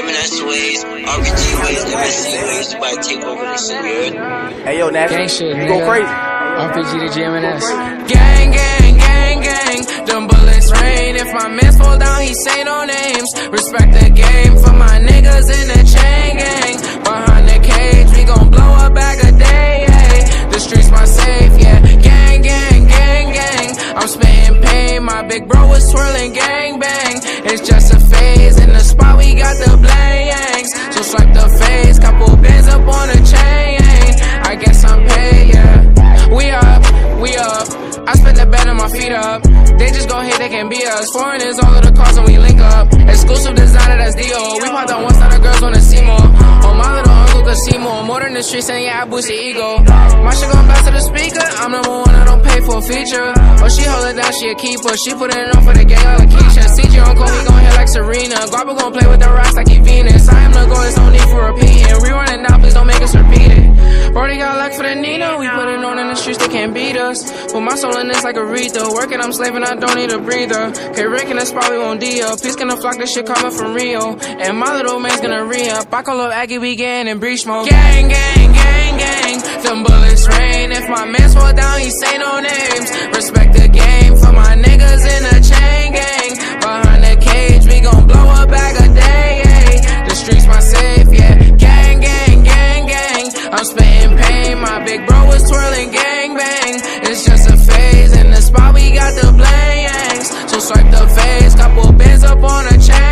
GMS ways, RPG ways, MSC ways, about to take over the city. Hey yo, Nash, gang shit, you go crazy. RPG to GMS. Gang, gang, gang, gang. Them bullets rain. If my mans fall down, he say no names. Respect the game for my niggas in the chain gang. Behind the cage, we gon' blow a bag a day. Ay. The streets my safe, yeah. Gang, gang, gang, gang. I'm spitting pain. My big bro was twirling gang bang. It's just a phase. In the spot, we got the blangs. So swipe the face. Couple bands up on the chain. I guess I'm paid, yeah. We up. I spent the bed on my feet up. They just gon' hate, they can be us. Foreign is all of the cars and we link up. Exclusive designer, that's Dio. We popped on one side, the girls wanna see more. Oh, my little uncle could see more. More than the streets, and yeah, I boost your ego. My shit gon' blast to the speaker. I'm number one, I don't pay for a feature. Oh, she hold it down, she a keeper. She put it on for the gang, like Keisha. CG uncle, he gon' hit like Serena. Guapa gon' play with the rocks like he Venus. I am the goal, there's no need for repeating. Rerun it now, please don't make us repeat it. Brody got luck for the Nina. We put it on in the streets, they can't beat us. Put my soul in this like a Aretha. Working, I'm slaving, I don't need a breather. Okay, Rick in the spot, we won't D-up. Peace gonna flock, this shit coming from Rio. And my little man's gonna re-up. I call up Aggie, we getting in breach mode. Gang, gang, gang, gang. Them bullets rain. If my mans fall down, he say no names. Respect the game for my niggas in the chain gang. Behind the cage, we gon' blow a bag a day. Ay. The streets my safe, yeah. Gang, gang, gang, gang. I'm spitting pain. My big bro was twirling gang bang. It's just a phase. In the spot, we got the blangs. So swipe the face. Couple bands up on a chain.